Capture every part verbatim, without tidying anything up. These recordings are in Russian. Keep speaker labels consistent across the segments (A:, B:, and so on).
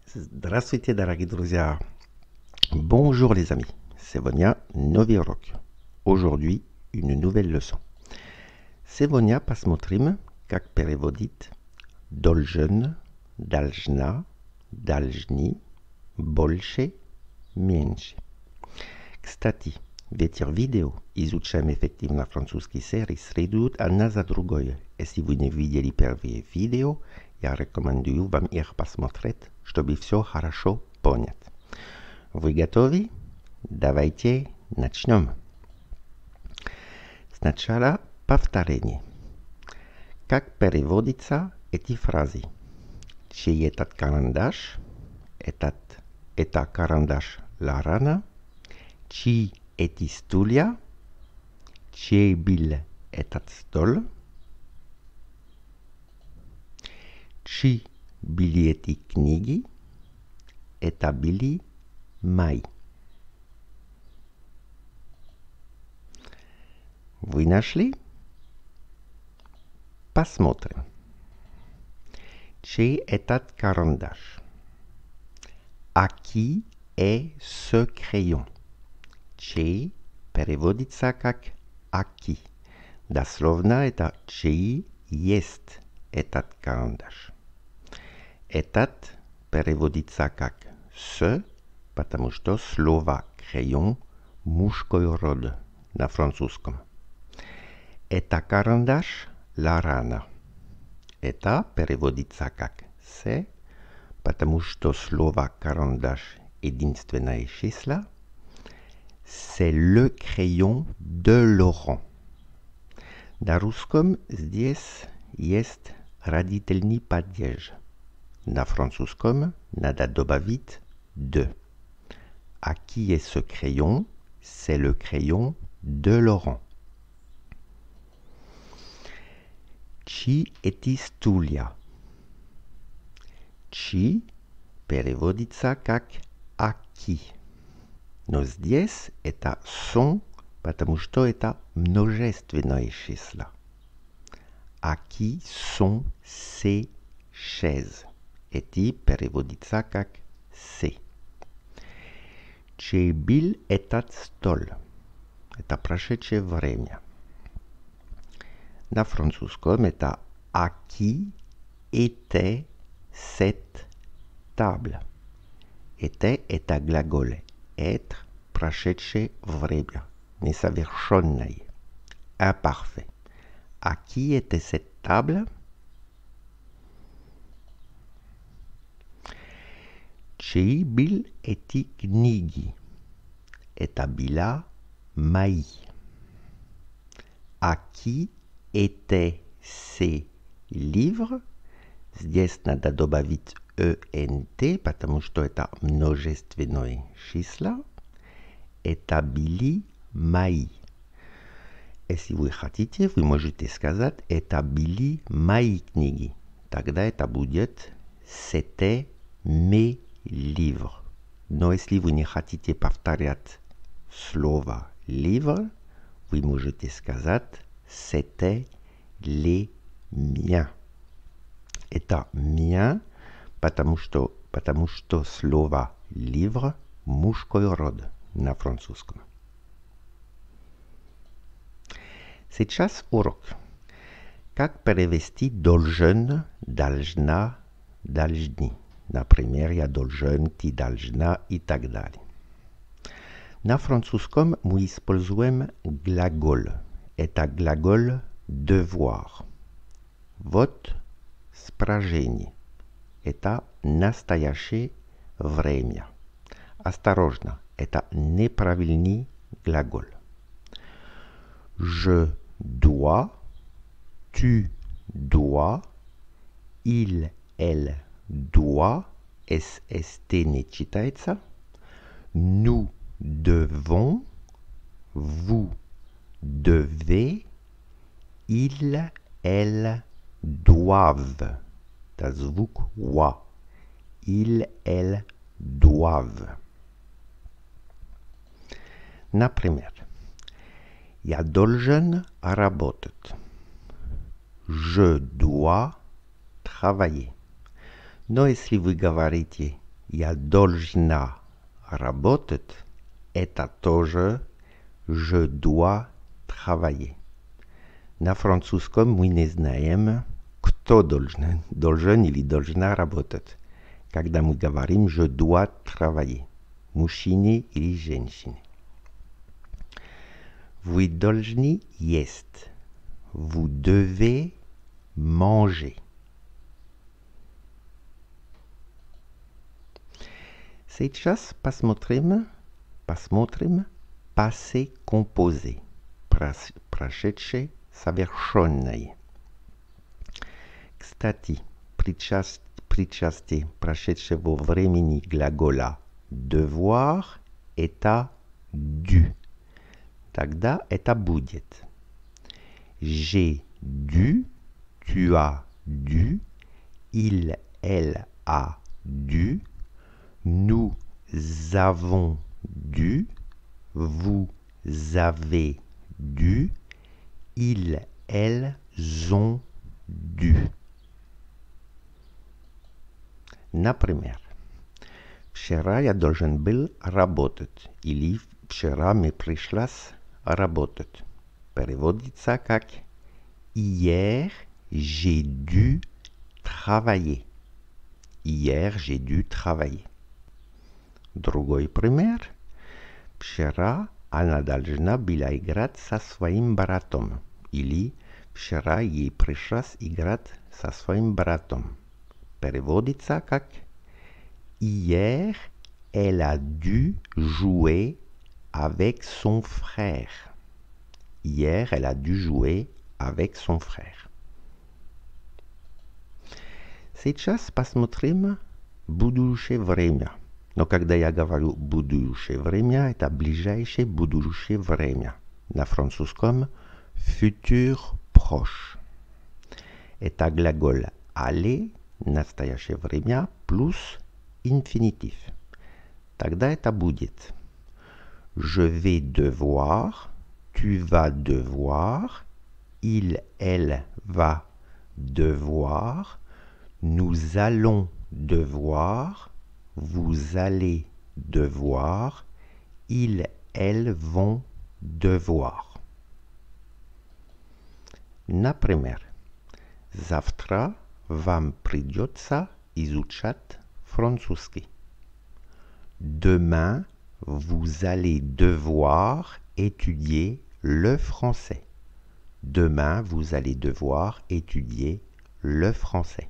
A: Здравствуйте, дорогие друзья! Bonjour les amis! Сегодня новый урок. Aujourd'hui, une nouvelle leçon. Сегодня посмотрим, как переводить должен, должна, должни, больше, меньше. Кстати, в этих видео изучаем эффективно французский серии следуют одна за другой. Если вы не видели первые видео, я рекомендую вам их посмотреть, чтобы все хорошо понять. Вы готовы? Давайте начнем. Сначала повторение. Как переводятся эти фразы? Чей этот карандаш? Этот, это карандаш Лорана. Чьи эти стулья? Чей был этот стол? Чьи были эти книги? Это были мои. Вы нашли? Посмотрим. Чей этот карандаш? À qui est ce crayon? Чей переводится как «а qui». Дословно это «чей есть этот карандаш». Этот переводится как «с», потому что слово «crayon» мужской род на французском. Это карандаш Лорана. Это переводится как «с», потому что слово «карандаш» единственное число. C'est le crayon de Laurent. На русском здесь есть родительный падеж. На французском надо добавить de. À qui est ce crayon? C'est le crayon de Laurent. Чьи эти стулья? Чьи переводится как «à qui». Но здесь это «sont», потому что это множественное число. À qui sont ces chaises? Эти переводится как «ces». Чей был этот стол? Это прошедшее время. На французском это «à qui était cette table?» «Était» это глагол. Être, прошедшее время, несовершенное, imparfait. À qui était cette table? Чьи были эти книги? Это была мои. À qui étaient ces livres? Здесь надо добавить «ent», потому что это множественное число. Это были мои. Если вы хотите, вы можете сказать «это были мои книги». Тогда это будет «c'était mes livres». Но если вы не хотите повторять слово «livre», вы можете сказать «c'était les miens». Это «mien», потому что, потому что слово «livre» мужской род на французском. Сейчас урок. Как перевести должен, должна, должни? Например, я должен, ты должна и так далее. На французском мы используем глагол. Это глагол devoir. Вот спрашивание. Это настоящее время. Осторожно, это неправильный глагол. Je dois, tu dois, il, elle doit, эс эс тэ не читается. Nous devons, vous devez, ils, elles doivent. Это звук «ва». Ils, elles doivent. Например, я должен работать. Je dois travailler. Но если вы говорите Я должна работать. Это тоже je dois travailler. На французском мы не знаем, кто должен, должен или должна работать. Когда мы говорим je dois travailler. Мужчине или женщине. Вы должны есть. Vous devez manger. Сейчас посмотрим, посмотрим passé composé. Прошедшее совершенное. Кстати, причастие прошедшего времени глагола devoir это dû. Тогда это будет. J'ai dû, tu as dû, il, elle a dû, nous avons dû, vous avez dû, ils, elles ont dû. Например, вчера я должен был работать или вчера мне пришлось работать. Переводится как Hier, j'ai dû travailler. Hier, j'ai dû travailler. Другой пример. Вчера она должна была играть со своим братом. Или вчера ей пришлось играть со своим братом. Переводится как Hier, elle a dû jouer avec son frère. Hier, elle a dû jouer avec son frère. Сейчас посмотрим будущее время. Но когда я говорю будущее время, это ближайшее будущее время. На французском futur proche. Это глагол aller, настоящее время, плюс инфинитив. Тогда это будет je vais devoir, tu vas devoir, il, elle va devoir, nous allons devoir, vous allez devoir, ils, elles vont devoir. Например, завтра вам придется изучать французский. Demain, vous allez devoir étudier le français. Demain, vous allez devoir étudier le français.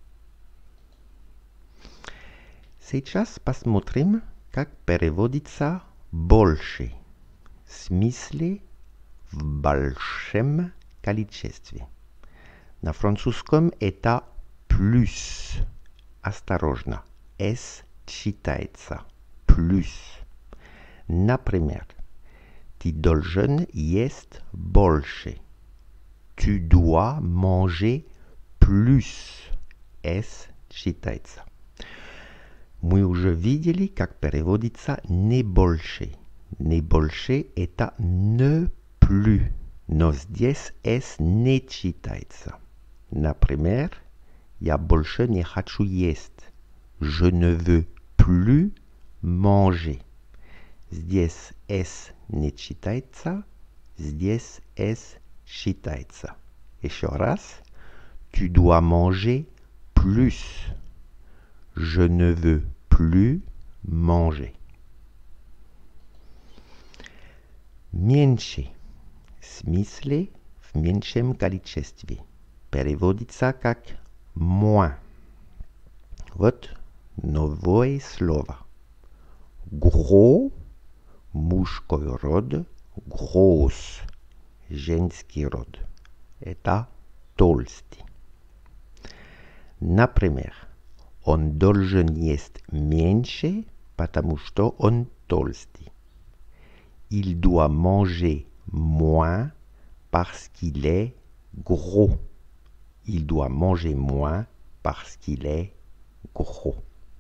A: Сейчас посмотрим, как переводится больше. В смысле в большем количестве. На французском это plus. Осторожно. S читается. Plus. Например, ты должен есть больше. Tu dois manger plus. S читается. Мы уже видели, как переводится не больше. Не больше это не plus. Но здесь S не читается. Например, я больше не хочу есть. Je ne veux plus manger. Здесь S не читается, здесь S читается. Еще раз. Tu dois manger plus. Je ne veux plus manger. Меньше. В смысле в меньшем количестве. Переводится как moins. Вот новое слово. Gros, мужской род, gross, женский род. Это толстый. Например, он должен есть меньше, потому что он толстый. Il doit manger moins parce qu'il est gros. Il doit manger moins parce qu'il est gros.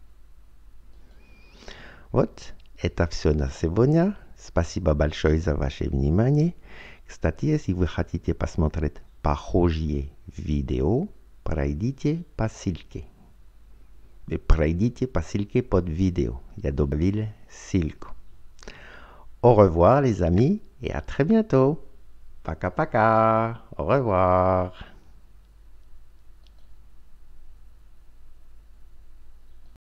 A: Вот, это все на сегодня. Спасибо большое за ваше внимание. Кстати, если вы хотите посмотреть похожие видео, пройдите по ссылке. Prejдите по ссылке под видео. Я добавил ссылку. Au revoir les amis et à très bientôt. Пока-пока. Au revoir.